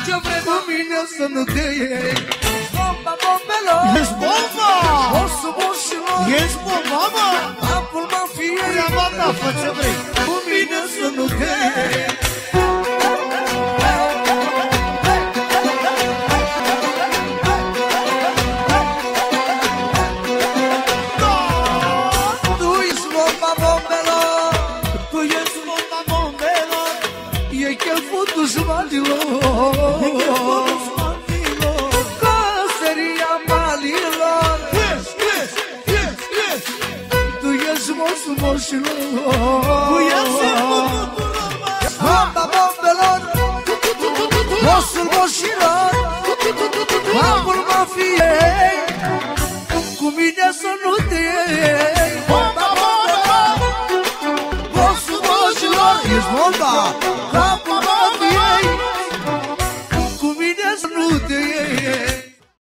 ce vrei, cu mine să nu te iei. Bomba, bombelor, Ești bomba! Osu boșilor, Ești bomba, mă! apul mafiei. Ia mata, fă ce vrei, cu mine să nu te iei. Caseria malilor, Tu ești mosul moșilor. bomba bombelor, osul moșilor, apul mafiei. Cu mine să nu te iei. Bomba, bomba, Mosul moșilor. Ești bomba.